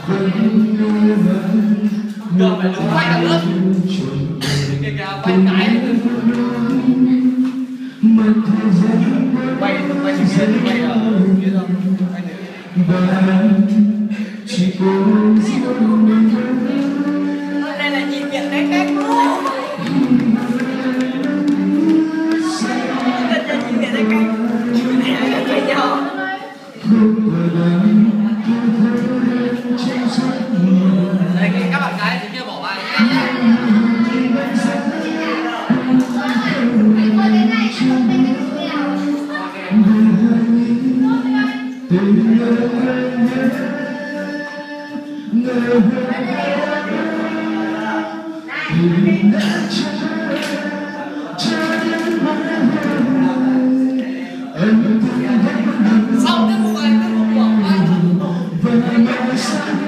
Được phải đứng quay cả lớp. Kìa kìa quay cái. Quay quay xuống kia quay ở kia đâu. Quay nữa. Đây là nhìn nhận cái cách luôn. Đây là nhìn nhận cái cách. Này là cái nhau. Đây các bạn gái thì kia bỏ bài nhé. Sau tiết mục này tiết mục của anh.